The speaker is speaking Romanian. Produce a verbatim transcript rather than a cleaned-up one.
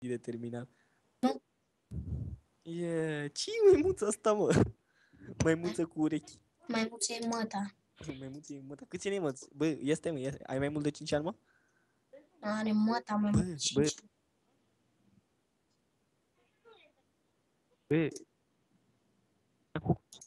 chestii de terminat. Nu. E... Ce e maimuța asta, mă? Maimuță cu urechi. Maimuța e măta. Maimuță e măta. Câți ani ai, mă? Bă, este, mă, este. Ai mai mult de cinci ani, mă? Are măta mai Bă, mult de bă, cinci. bă. Cu